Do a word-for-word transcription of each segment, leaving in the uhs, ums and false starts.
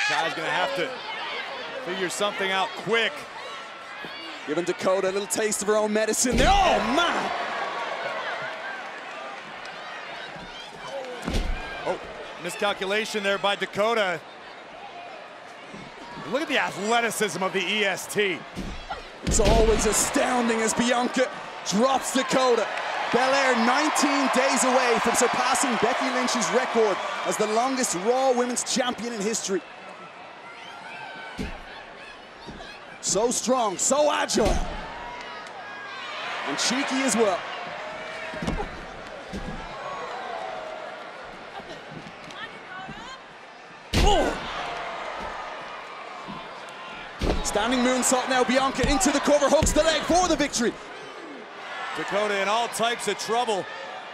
Kai's gonna have to figure something out quick. Giving Dakota a little taste of her own medicine there. Oh, man! Oh, miscalculation there by Dakota. Look at the athleticism of the E S T. It's always astounding as Bianca drops Dakota. Belair nineteen days away from surpassing Becky Lynch's record as the longest Raw Women's Champion in history. So strong, so agile, and cheeky as well. Oh! Standing moonsault now, Bianca into the cover, hooks the leg for the victory. Dakota in all types of trouble.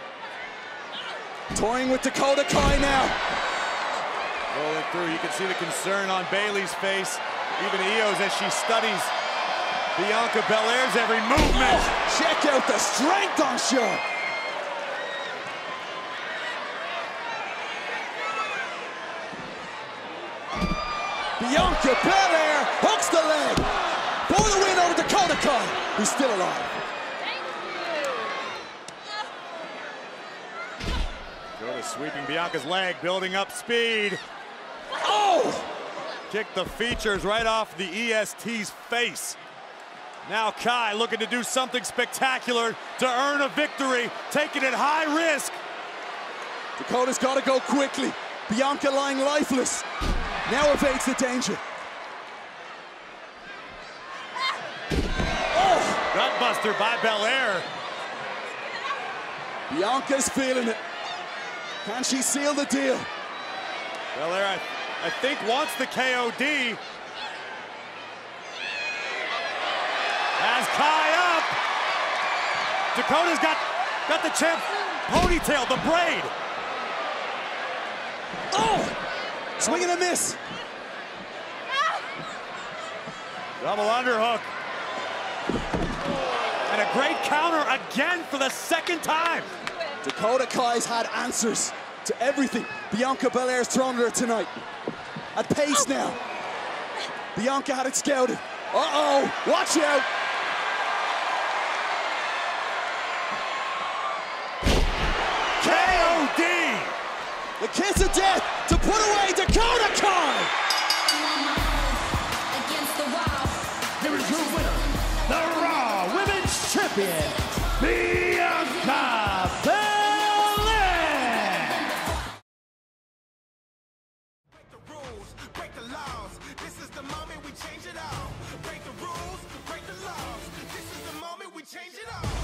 Toying with Dakota Kai now. Rolling through, you can see the concern on Bayley's face. Even Io's as she studies Bianca Belair's every movement. Oh, check out the strength on show. Bianca Belair hooks the leg for the win over Dakota Kai, who's still alive. Dakota sweeping Bianca's leg, building up speed. Oh! Kicked the features right off the E S T's face. Now Kai looking to do something spectacular to earn a victory, taking it high risk. Dakota's got to go quickly. Bianca lying lifeless. Now evades the danger. Oh! Gutbuster by Belair. Bianca's feeling it. Can she seal the deal? Belair, I, I think, wants the K O D. Has Kai up. Dakota's got, got the champ ponytail, the braid. Oh! Swing and a miss. Double underhook. And a great counter again for the second time. Dakota Kai's had answers to everything Bianca Belair's thrown at her tonight. At pace now. Bianca had it scouted. Uh-oh, watch out. K O D! The kiss of death to put away Dakota Kai. Here is your winner, the Raw Women's Champion, Bianca Belair. Break the rules, break the laws. This is the moment we change it all. Break the rules, break the laws. This is the moment we change it all.